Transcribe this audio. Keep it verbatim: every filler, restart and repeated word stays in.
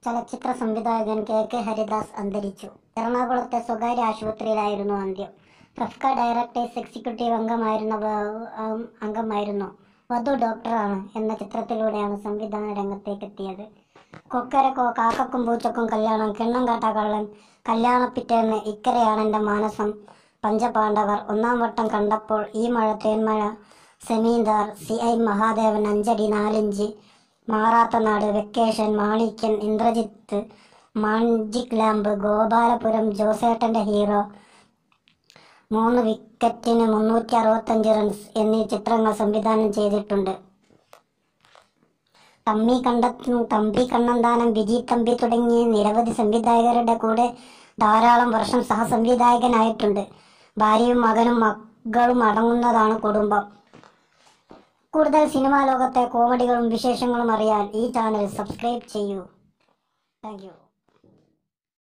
ചലച്ചിത്ര സംവിധായകൻ K K Haridas അന്തരിച്ചു. എറണാകുളത്തെ സ്വകാര്യ ആശുപത്രിയിലായിരുന്നു അന്ത്യം. ഫെഫ്ക ഡയറക്ടേഴ്സ് എക്സിക്യൂട്ടീവ് അംഗമായിരുന്ന അംഗമായിരുന്നു വധു ഡോക്ടറാണ് എന്ന ചിത്രത്തിലൂടെയാണ് സംവിധാന രംഗത്തേക്കെത്തിയത്. കൊക്കരക്കോ, കാക്കക്കും പൂച്ചക്കും കല്യാണം, കിണ്ണം കാട്ടാ കള്ളൻ, കല്യാണപ്പിറ്റേന്ന്, ഇക്കരയാണെൻ്റെ മാനസം, പഞ്ചപാണ്ഡവർ, ഒന്നാം വട്ടം കണ്ടപ്പോൾ, Ee Mazha Thenmazha, Zamindar, C I Mahadevan, Anchadi Nalinchu, Maratha Nadu, vacation, Manikyan, Indrajith, magic lamp, Gopalapuram, ജോസേട്ടൻ്റെ ഹീറോ, മൂന്ന് വിക്കറ്റിന് മുന്നൂറ്റി അറുപത്തഞ്ച് റൺസ് എന്നീ ചിത്രങ്ങൾ സംവിധാനം ചെയ്തിട്ടുണ്ട്. തമ്മി കണ്ടെത്തും, തമ്പി കണ്ണന്താനം, വിജി തമ്പി തുടങ്ങിയ നിരവധി സംവിധായകരുടെ കൂടെ ധാരാളം വർഷം സഹസംവിധായകനായിട്ടുണ്ട്. ഭാര്യയും മകനും മകളും അടങ്ങുന്നതാണ് കുടുംബം. കൂടുതൽ സിനിമാ ലോകത്തെ കോമഡികളും വിശേഷങ്ങളും അറിയാൻ ഈ ചാനൽ സബ്സ്ക്രൈബ് ചെയ്യൂ. Thank U.